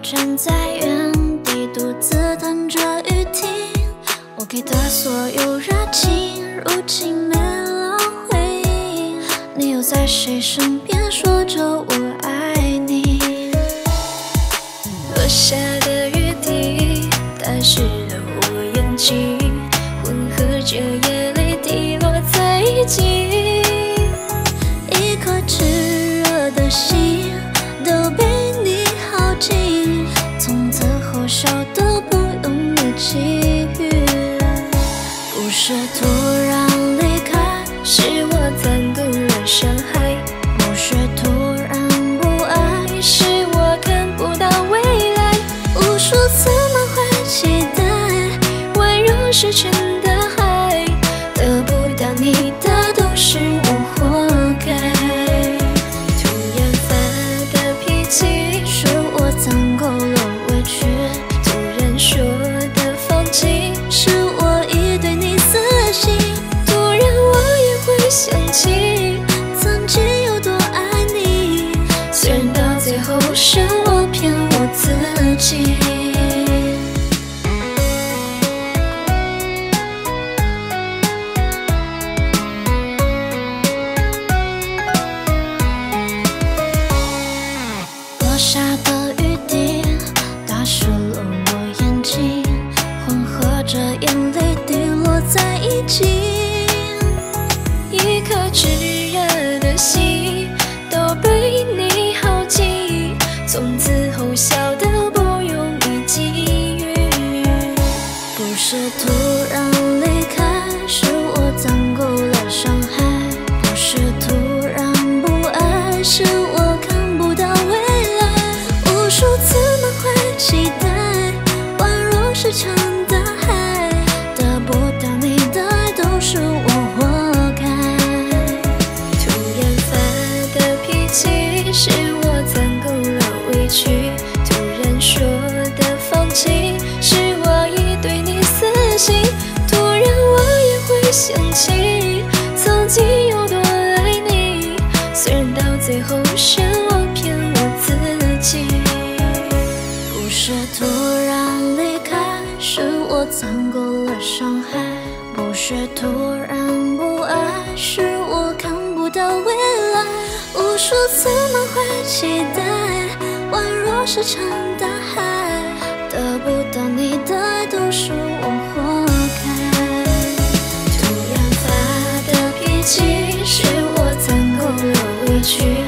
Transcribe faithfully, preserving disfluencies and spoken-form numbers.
站在原地独自等着雨停，我给的所有热情如今没了回应，你又在谁身边说着我爱你？落下的雨滴打湿了我眼睛，混合着眼泪滴落在一起，一颗炙热的心都被你耗尽，从此后笑都不用你给予。不是突然离开，是我攒够了伤害；不是突然不爱，是我看不到未来。无数次满怀期待，宛若石沉大海，得不到你的都是我活该。突然发的脾气，是我攒够了委屈；突然说的放弃，是我已对你死心。突然我也会想起曾经有多爱你，虽然到最后是我骗我自己。落下的雨滴打湿了我眼睛，混合着眼泪滴落在一起，一颗炙热的心都被你耗尽，从此后笑得不用你给予。不是突然离开，是我攒够了伤害；不是突然不爱，是我看不到未来。无数次满怀期待，宛若石沉大海，得不到你的爱都是我活该。突然发的脾气，是我攒够了委屈；突然说的放弃，是我已对你死心。突然我也会想起曾经有多爱你，虽然到最后是我骗我自己。不是突然离开，是我攒够了伤害；不是突然不爱，是我看不到未来。无数次满怀期待，宛若石沉大海，得不到你的爱都是我活该。突然发的脾气，是我攒够了委屈；